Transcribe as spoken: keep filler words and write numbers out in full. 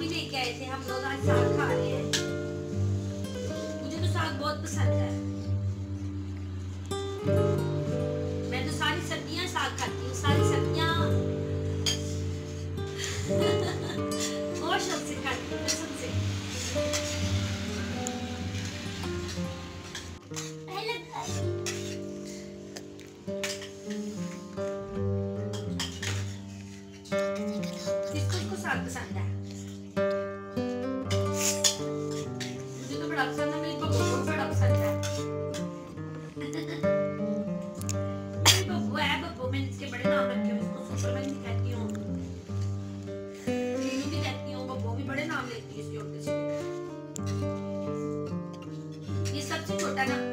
भी लेके आए थे, हम लोग आज साग खा रहे हैं। मुझे तो साग बहुत पसंद है। मैं तो सारी सब्जियां साग खाती हूँ, सारी सब्जियां बहुत शौक से खाती हूँ, कसम से। किसको किसको साग पसंद है? मुझे तो बड़ा पसंद है, मेरी बब्बू को बड़ा पसंद है। मेरी बब्बू है, बब्बू मैंने इसके बड़े नाम रखे हैं, उसको सुपरमैन भी कहती हूँ, नीलू भी कहती हूँ, बब्बू भी बड़े नाम लेती है इसके ऊपर से। ये सबसे छोटा ना